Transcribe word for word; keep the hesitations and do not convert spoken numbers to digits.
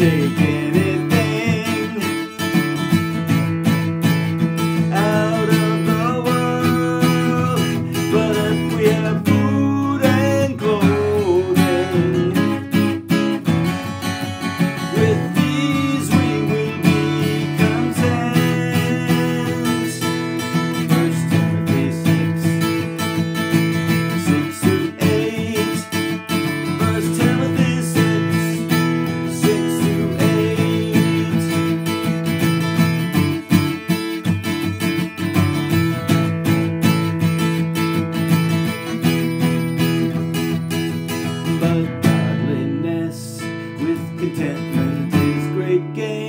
take anything out of the world, but if we have food and clothing, with these we will be content. First Timothy six, six to eight. First Timothy six, six to eight. But godliness with contentment is great gain.